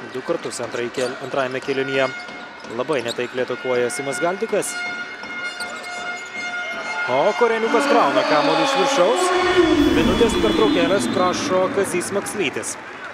Du kartus antrajame kėlinyje labai netaikliai atakuoja Simas Galdikas. O Koreniukas krauna kamuolį iš viršaus. Minutės pertraukėlės prašo Kazys Maksvytis.